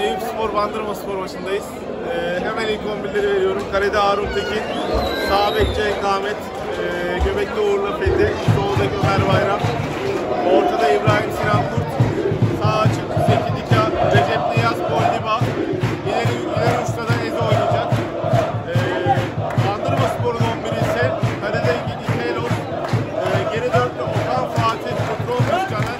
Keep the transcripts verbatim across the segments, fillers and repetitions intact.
Eyüpspor Bandırma Spor maçındayız. Ee, hemen ilk on birleri veriyorum. Kalede Harun Tekin, sağ bek Cenk Ahmet, e, göbekte Uğur'la Fethi, soldaki Ömer Bayram, ortada İbrahim Sinan Kurt, sağ açık Zeki Dika, Recep Niyaz, Boldiba, ileri, ileri uçta da Eze oynayacak. Ee, Bandırma Spor'un on biri ise kalede İlkelos, e, geri dörtlü Okan Fatih, Kutlu Müzkanel.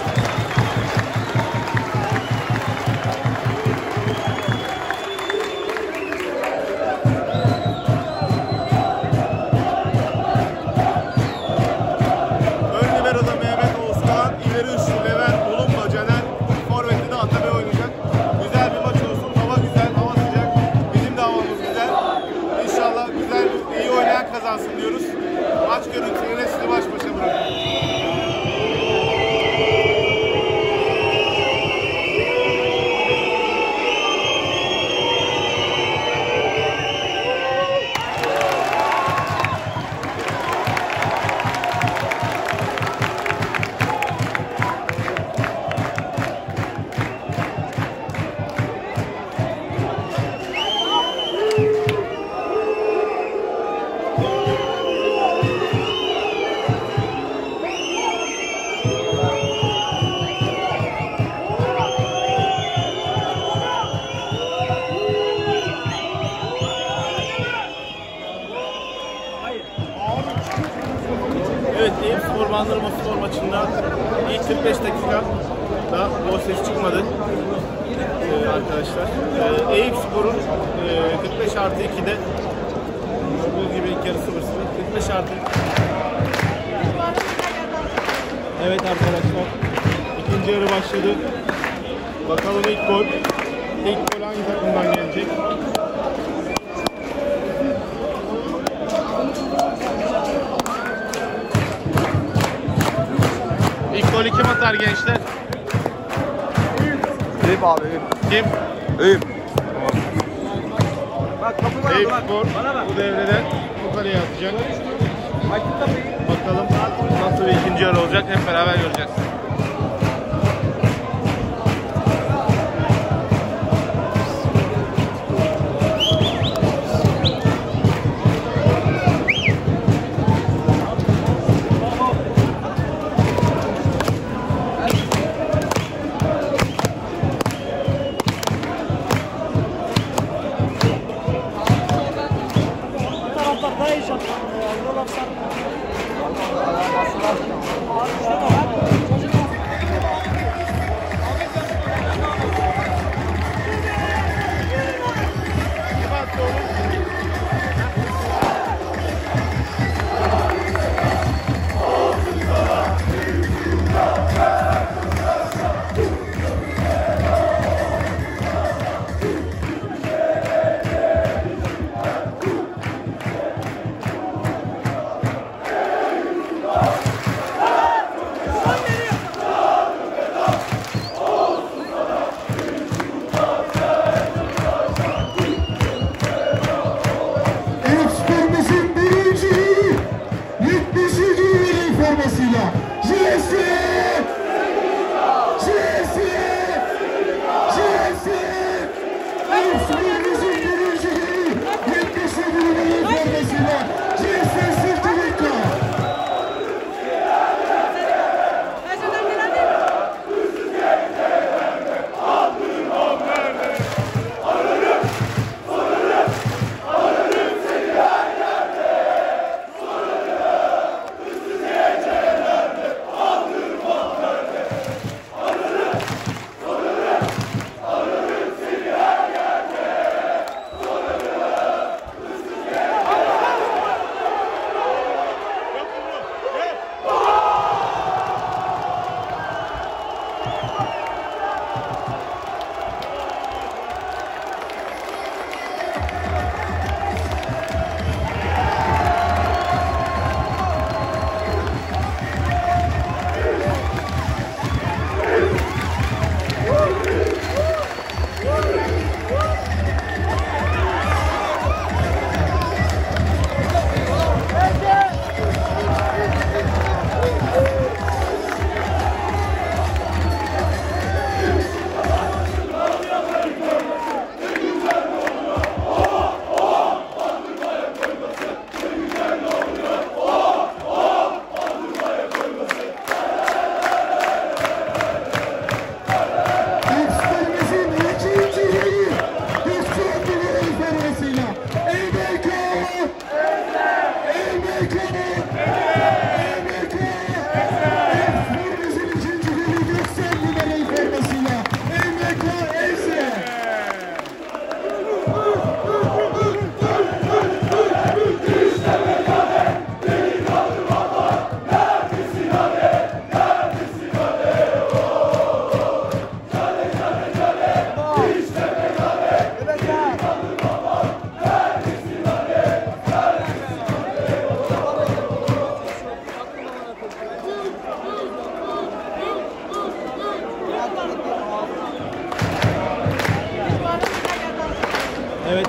Kazansın diyoruz. Maç görüntülerine sizi baş başa bırakıyoruz. Evet, Eyüpspor Bandırma Spor maçında ilk kırk beş dakika da gol sesi çıkmadı ee, arkadaşlar. Ee, Eyüpspor'un e, kırk beş artı iki'de bu gibi ilk yarı sıfır sıfır. kırk beş artı Evet arkadaşlar, ikinci yarı başladı. Bakalım ilk gol. İlk gol hangi takımdan gelecek? İlk golü kim atar gençler? Eyüp abi, Eyüp. Kim? Eyüp. Eyüpspor bu devrede bu kaleye atacak. Bakalım nasıl bir ikinci yarı olacak, hep beraber göreceğiz.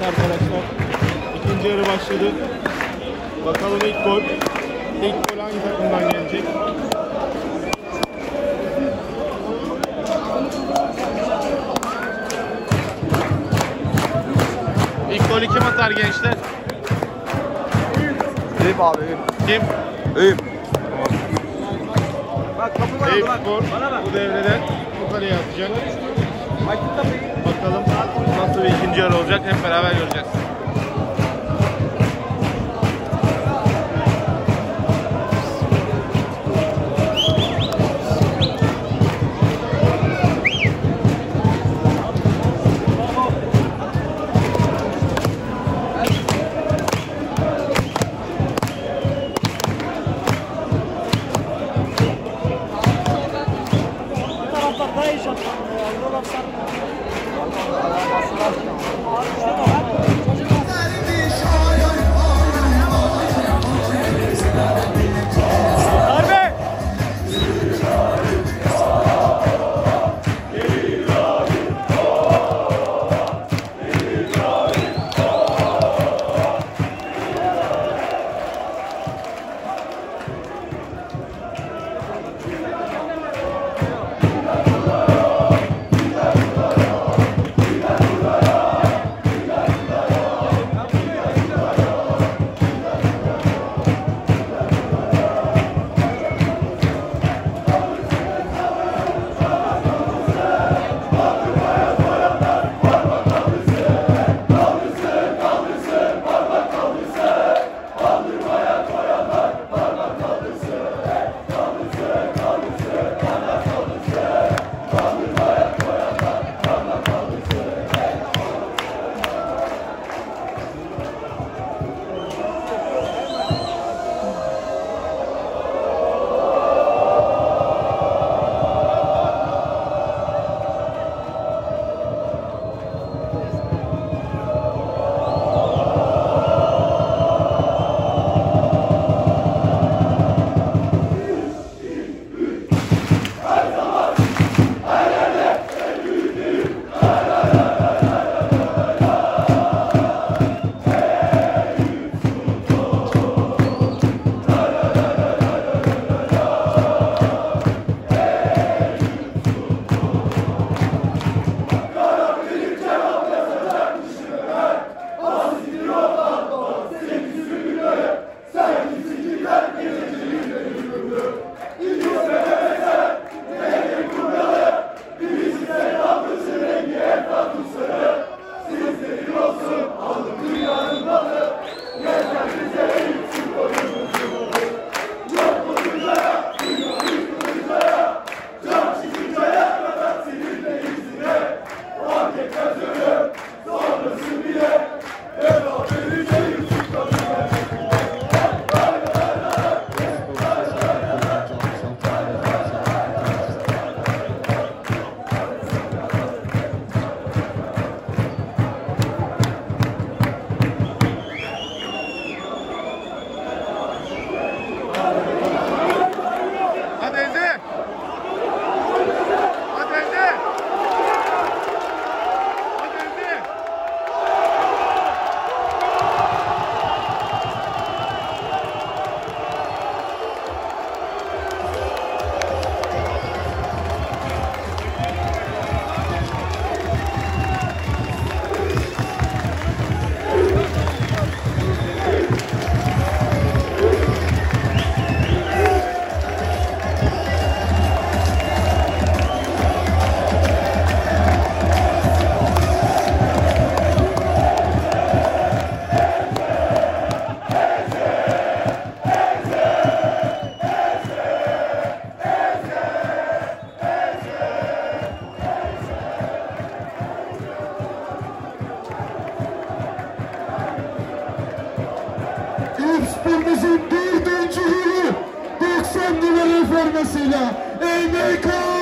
arkadaşlar. İkinci yarı başladı. Bakalım ilk gol. İlk gol hangi takımdan gelecek? İlk golü kim atar gençler? Eyüp abi. Kim? Eyüp. Bak kapı var Eyüp bak. Spor bu devrede bu kaleye atacak. Bakalım nasıl bir ikinci yarı olacak, hep beraber göreceğiz. Daha iyi şart. Buralar sarmıyor. Spor'umuzun dördüncü yılı doksan numaralı formasıyla E M K